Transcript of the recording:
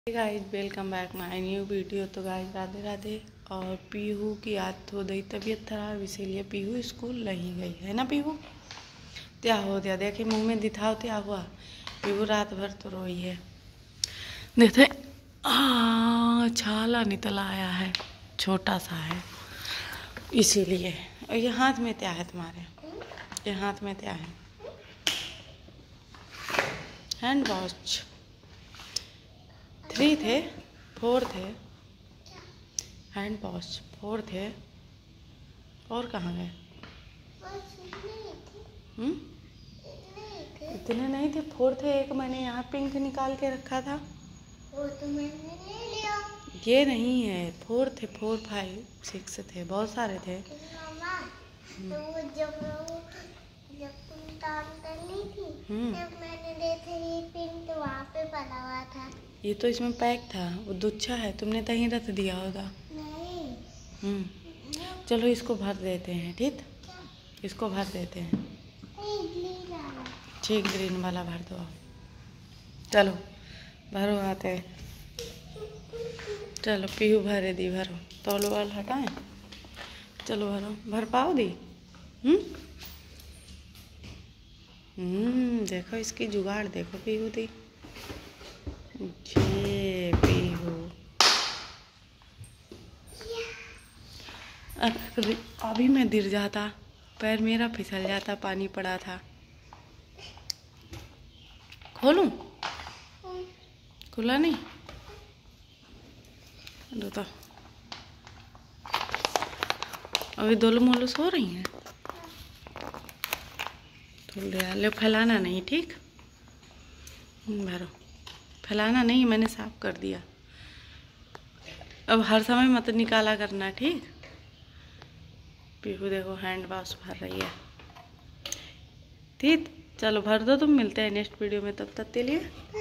Guys welcome back my new video. तो guys Radhe Radhe. और पीहू की आदत हो गई तबीयत खराब, इसीलिए पीहू स्कूल नहीं गई है ना। पीहू क्या हो गया, देखिए मुंह में दिखाओ क्या हुआ। पीहू रात भर तो रोई है। देखते छाला निकल आया है, छोटा सा है इसीलिए। और ये हाथ में क्या है तुम्हारे, ये हाथ में क्या है? हैंड वॉश 3 थे, 4 थे। हैंड वॉश 4 थे। और कहाँ गए? इतने नहीं थे, 4 थे। एक मैंने यहाँ पिंक निकाल के रखा था, वो तो मैंने ले लिया। ये नहीं है। 4 थे, 4 5 6 थे, बहुत सारे थे। मामा, तो वो जब तुम काम कर रही थी तब मैंने देखा ये पिंक वहाँ पे पड़ा हुआ था। ये तो इसमें पैक था, वो दुच्छा है, तुमने कहीं रख दिया होगा। नहीं। चलो इसको भर देते हैं, ठीक? इसको भर देते हैं। ठीक, ग्रीन वाला भर दो। चलो भरो, आते हैं। चलो पीहू भरे दी, भरो। तौल वाल हटाएं, चलो भरो। भर पाओ दी? देखो इसकी जुगाड़ देखो पीहू दी। ये पीहू अभी मैं गिर जाता, पैर मेरा फिसल जाता, पानी पड़ा था। खोलूं? खुला नहीं तो अभी दोनों मोलू सो रही हैं। ले फैलाना नहीं, ठीक? भरो, फैलाना नहीं, मैंने साफ कर दिया। अब हर समय मत निकाला करना, ठीक? पीहू देखो हैंड वॉश भर रही है, ठीक? चलो भर दो तुम, मिलते हैं नेक्स्ट वीडियो में, तब तक के लिए।